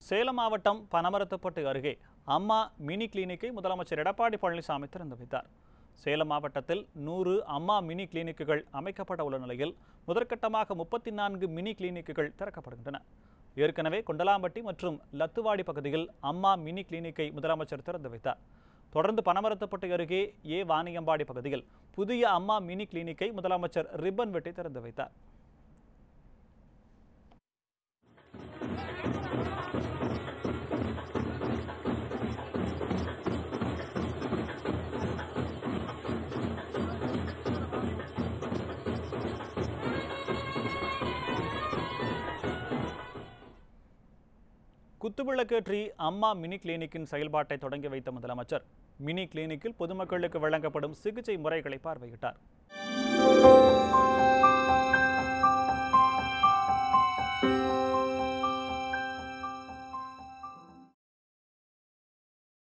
சேலம் மாவட்டம் பனமரத்துப்பட்டு அருகே அம்மா மினி கிளினிக்கை முதலமைச்சர் எடப்பாடி பழனிசாமி திறந்து வைத்தார். சேலம் மாவட்டத்தில் 100 அம்மா மினி கிளினிக்குகள் அமைக்கப்பட உள்ள நிலையில் முதற்கட்டமாக 34 மினி கிளினிக்குகள் திறக்கப்படுகின்றன. ஏற்கனவே கொண்டலாம்பட்டி மற்றும் லத்துவாடி பகுதியில் அம்மா மினி கிளினிக்கை முதலமைச்சர் திறந்து வைத்தார். தொடர்ந்து பனமரத்துப்பட்டு அருகே வாணியம்பாடி பகுதியில் புதிய அம்மா மினி கிளினிக்கை முதலமைச்சர் ரிப்பன் வெட்டி திறந்து வைத்தார். குத்துவிளக்கேற்றி அம்மா மினி கிளினிக்கின் செயல்பாட்டை தொடங்கி வைத்த முதலமைச்சர் மினி கிளினிக்கில் பொதுமக்களுக்கு வழங்கப்படும் சிகிச்சை முறைகளை பார்வையிட்டார்.